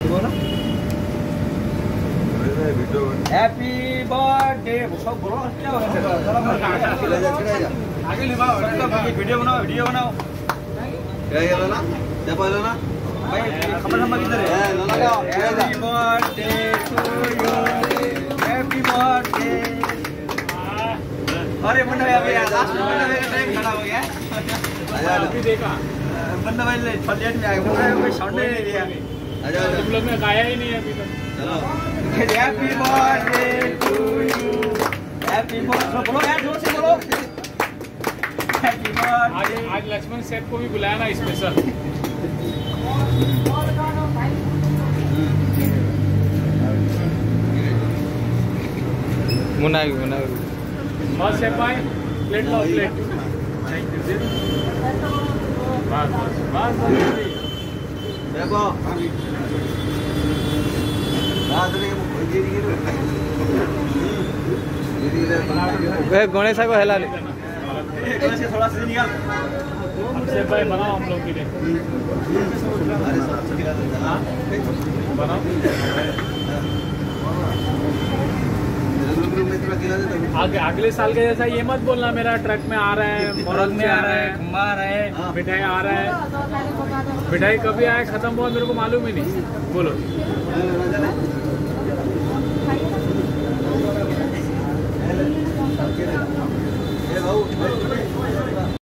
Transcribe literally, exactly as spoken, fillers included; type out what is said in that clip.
happy birthday सब बोलो क्या हो रहा है आगे ले बाबू वीडियो बनाओ वीडियो बनाओ क्या ये लो ना क्या बोलो ना भाई खबर हम किधर है लो लगाओ happy birthday to you happy birthday अरे बंदा भाई अभी लास्ट में बंदा भाई का टाइम खड़ा हो गया आजा अभी देखा बंदा भाई ले फलेट में आ गया बंदा कोई साउंड नहीं दिया आजा तुम लोग ने गाया ही नहीं अभी तक चलो happy birthday to you happy birthday बोलो यार जोर से बोलो हैप्पी बर्थडे आज आज लक्ष्मण सेठ को भी बुलाया ना स्पेशल मुन्ना भी मुन्ना भी बस सेठ भाई प्लेट लो प्लेट थैंक यू बस बस बस देखो गणेश को हेला थोड़ा सा निकाल हमसे भाई बनाओ हम लोग के लिए बनाओ आगे अगले साल के जैसा ये मत बोलना मेरा ट्रक में आ रहा है मोरग में आ रहा है खम्बा आ रहा है मिठाई आ रहा है मिठाई कभी आया खत्म हुआ मेरे को मालूम ही नहीं बोलो